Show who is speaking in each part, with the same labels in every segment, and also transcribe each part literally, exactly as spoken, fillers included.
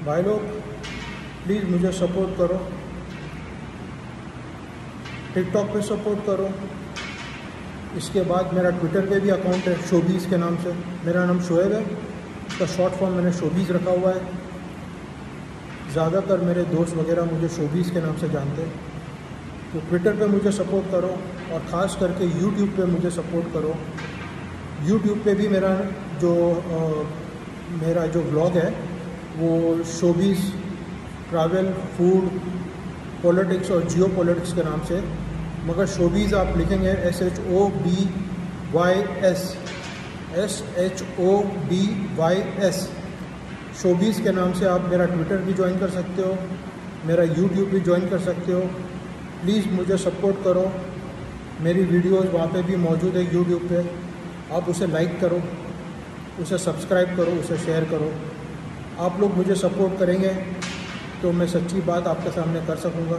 Speaker 1: भाई लोग प्लीज़ मुझे सपोर्ट करो, टिकटॉक पे सपोर्ट करो। इसके बाद मेरा ट्विटर पे भी अकाउंट है शोबीज़ के नाम से। मेरा नाम शोएब है, इसका शॉर्ट फॉर्म मैंने शोबीज़ रखा हुआ है। ज़्यादातर मेरे दोस्त वगैरह मुझे शोबीज़ के नाम से जानते हैं। तो ट्विटर पे मुझे सपोर्ट करो और ख़ास करके यूट्यूब पे मुझे सपोर्ट करो। यूट्यूब पे भी मेरा जो आ, मेरा जो व्लॉग है वो शोबीज़ ट्रैवल, फूड, पॉलिटिक्स और जियो पॉलिटिक्स के नाम से, मगर शोबीज़ आप लिखेंगे S H O B Y S, S H O B Y S, showbiz के नाम से आप मेरा ट्विटर भी ज्वाइन कर सकते हो, मेरा यूट्यूब भी ज्वाइन कर सकते हो। प्लीज़ मुझे सपोर्ट करो। मेरी वीडियोज़ वहाँ पे भी मौजूद है यूट्यूब पे, आप उसे लाइक करो, उसे सब्सक्राइब करो, उसे शेयर करो। आप लोग मुझे सपोर्ट करेंगे तो मैं सच्ची बात आपके सामने कर सकूँगा।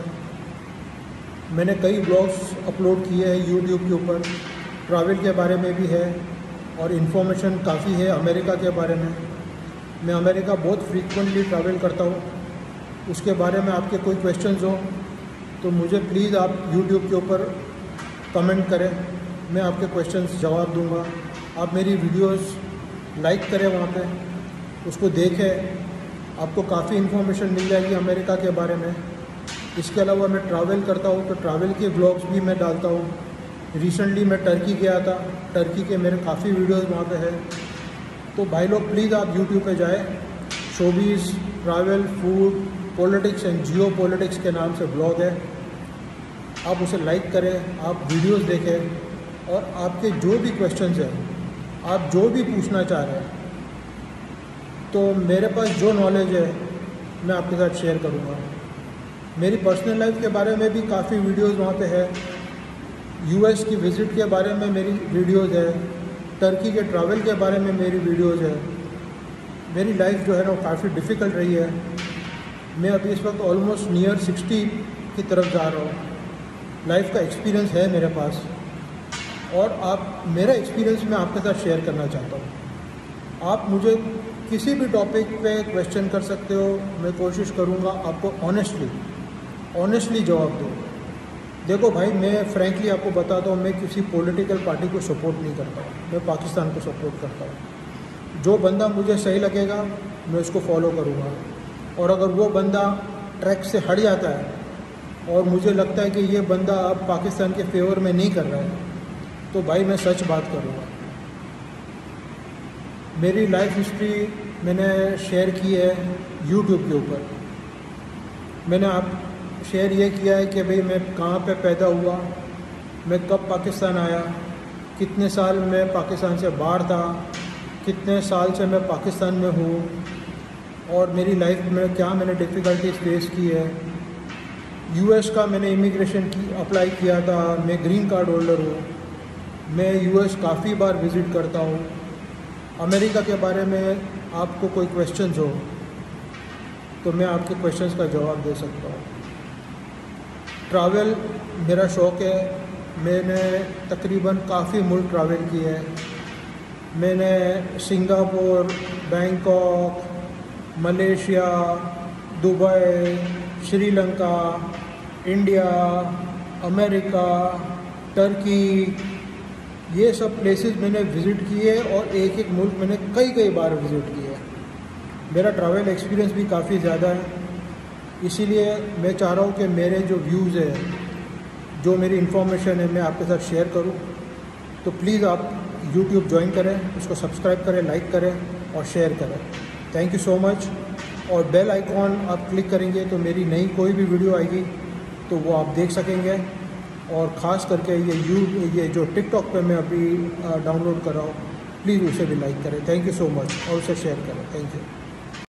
Speaker 1: मैंने कई ब्लॉग्स अपलोड किए हैं यूट्यूब के ऊपर, ट्रैवल के बारे में भी है और इन्फॉर्मेशन काफ़ी है अमेरिका के बारे में। मैं अमेरिका बहुत फ्रीक्वेंटली ट्रैवल करता हूँ। उसके बारे में आपके कोई क्वेश्चंस हो तो मुझे प्लीज़ आप यूट्यूब के ऊपर कमेंट करें, मैं आपके क्वेश्चंस जवाब दूंगा। आप मेरी वीडियोस लाइक करें, वहाँ पे उसको देखें, आपको काफ़ी इन्फॉर्मेशन मिल जाएगी अमेरिका के बारे में। इसके अलावा मैं ट्रैवल करता हूँ तो ट्रैवल के ब्लॉग्स भी मैं डालता हूँ। रिसेंटली मैं टर्की गया था, टर्की के मेरे काफ़ी वीडियोस वहाँ पे है। तो भाई लोग प्लीज़ आप यूट्यूब पे जाएं, showbiz travel, food, politics and geopolitics के नाम से ब्लॉग है। आप उसे लाइक करें, आप वीडियोस देखें और आपके जो भी क्वेश्चंस हैं, आप जो भी पूछना चाह रहे हैं, तो मेरे पास जो नॉलेज है मैं आपके साथ शेयर करूँगा। मेरी पर्सनल लाइफ के बारे में भी काफ़ी वीडियोस वहाँ पे है। यूएस की विज़िट के बारे में मेरी वीडियोस है, टर्की के ट्रैवल के बारे में मेरी वीडियोस है। मेरी लाइफ जो है ना वो काफ़ी डिफ़िकल्ट रही है। मैं अभी इस वक्त ऑलमोस्ट नियर सिक्सटी की तरफ जा रहा हूँ। लाइफ का एक्सपीरियंस है मेरे पास और आप मेरा एक्सपीरियंस मैं आपके साथ शेयर करना चाहता हूँ। आप मुझे किसी भी टॉपिक पे क्वेश्चन कर सकते हो, मैं कोशिश करूँगा आपको ऑनेस्टली ऑनेस्टली जवाब दूँ। देखो भाई, मैं फ्रैंकली आपको बताता हूँ, मैं किसी पॉलिटिकल पार्टी को सपोर्ट नहीं करता हूँ, मैं पाकिस्तान को सपोर्ट करता हूँ। जो बंदा मुझे सही लगेगा मैं उसको फॉलो करूँगा, और अगर वो बंदा ट्रैक से हट जाता है और मुझे लगता है कि ये बंदा अब पाकिस्तान के फेवर में नहीं कर रहा है, तो भाई मैं सच बात करूँगा। मेरी लाइफ हिस्ट्री मैंने शेयर की है यूट्यूब के ऊपर। मैंने आप शेयर ये किया है कि भाई मैं कहाँ पे पैदा हुआ, मैं कब पाकिस्तान आया, कितने साल मैं पाकिस्तान से बाहर था, कितने साल से मैं पाकिस्तान में हूँ और मेरी लाइफ में क्या मैंने डिफ़िकल्टीज फेस की है। यूएस का मैंने इमिग्रेशन की अप्लाई किया था, मैं ग्रीन कार्ड होल्डर हूँ। मैं यूएस काफ़ी बार विज़िट करता हूँ। अमेरिका के बारे में आपको कोई क्वेश्चंस हो तो मैं आपके क्वेश्चंस का जवाब दे सकता हूँ। ट्रैवल मेरा शौक़ है। मैंने तकरीबन काफ़ी मुल्क ट्रैवल किए हैं। मैंने Singapore, Bangkok, Malaysia, Dubai, Sri Lanka, India, America, Turkey, ये सब प्लेसेस मैंने विज़िट किए और एक एक मुल्क मैंने कई कई बार विज़िट किया है। मेरा ट्रैवल एक्सपीरियंस भी काफ़ी ज़्यादा है, इसीलिए मैं चाह रहा हूँ कि मेरे जो व्यूज़ है, जो मेरी इन्फॉर्मेशन है, मैं आपके साथ शेयर करूँ। तो प्लीज़ आप यूट्यूब ज्वाइन करें, उसको सब्सक्राइब करें, लाइक करें और शेयर करें। Thank you so much. और बेल आइकॉन आप क्लिक करेंगे तो मेरी नई कोई भी वीडियो आएगी तो वो आप देख सकेंगे। और ख़ास करके ये यू ये जो टिकटॉक पे मैं अभी डाउनलोड कर रहा हूँ, प्लीज़ उसे भी लाइक करें। थैंक यू सो मच और उसे शेयर करें। Thank you.